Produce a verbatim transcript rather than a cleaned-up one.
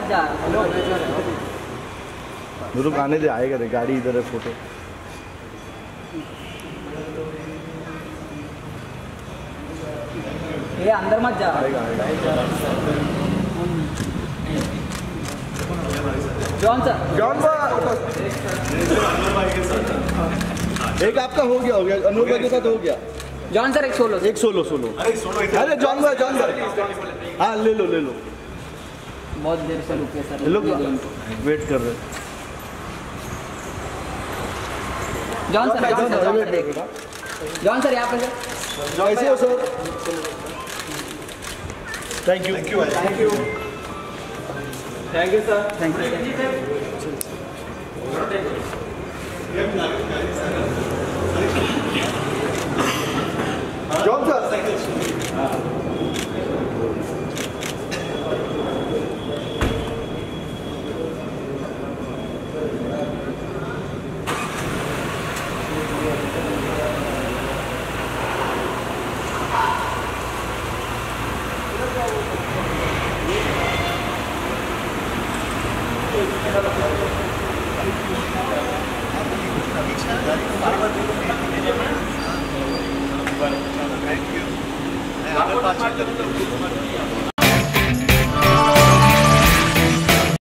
मत जा। रुक आने दे, आएगा रे, गाड़ी इधर है, फोटो। ये अंदर मत जा। आएगा आएगा। जॉन सर, जॉन सर, एक आपका हो गया हो गया अनूप भाई के साथ हो गया। जॉन सर एक सोलो, एक सोलो सोलो। अरे जॉन भाई, जॉन भाई, हाँ ले लो ले लो। बहुत देर से रुके सर, लोग वेट कर रहे। John sir, John sir, John sir, John sir यहाँ पे सर। कैसे हो sir? Thank you thank you thank you thank you sir. Thank you. John sir, thank you.